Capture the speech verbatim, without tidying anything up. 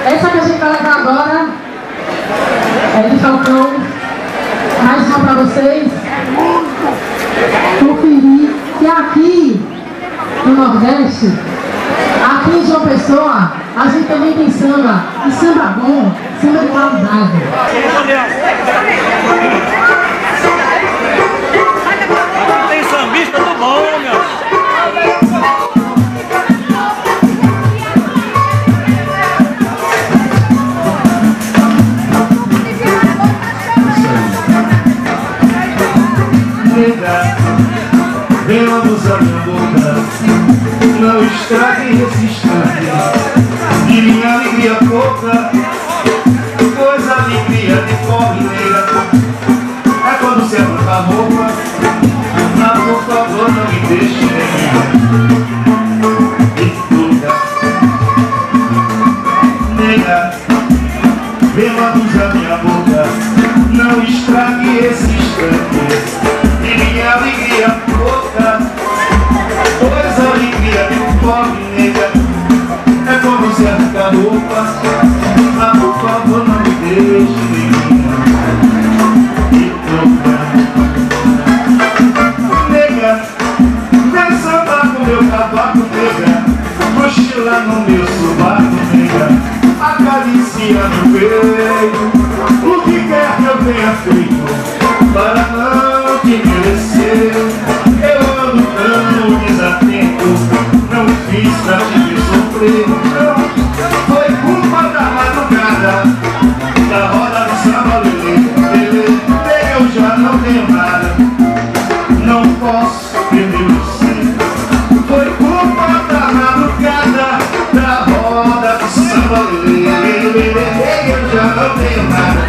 Essa que a gente vai levar agora é de Falcão. Mais uma para vocês conferir que aqui no Nordeste, aqui em João Pessoa, a gente também tem samba, e samba bom, samba de qualidade. Tem sambista do bom, meu. Venha usar minha boca, não estrague esse instante de minha alegria pouca, pois a alegria de pobre negra é quando se arranca a roupa. Mas por favor não me deixe nega, venha usar minha boca, não estrague esse instante de minha alegria pouca, pois a alegria de um pobre nega é como se arrancar a roupa. Mas por favor não me deixe e tocar. Nega, vem sambar com meu cavaco, nega, cochilar no meu sovaco, nega, acaricia no peito. O que quer que eu tenha feito para não te merecer? Eu ando tão desatento, não fiz pra te ver sofrer. Não, foi culpa da madrugada, da roda do samba lelê. Eu já não tenho nada, não posso perder você. Foi culpa da madrugada, da roda do samba lelê. Eu já não tenho nada,